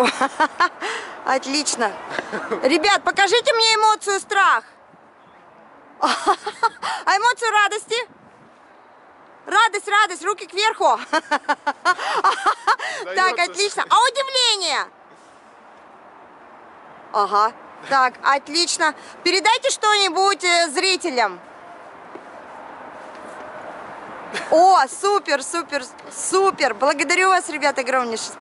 Отлично. Ребят, покажите мне эмоцию страх. А эмоцию радости? Радость, радость, руки кверху. Так, отлично. А удивление? Ага. Так, отлично. Передайте что-нибудь зрителям. О, супер, супер, супер. Благодарю вас, ребята, огромнейшее.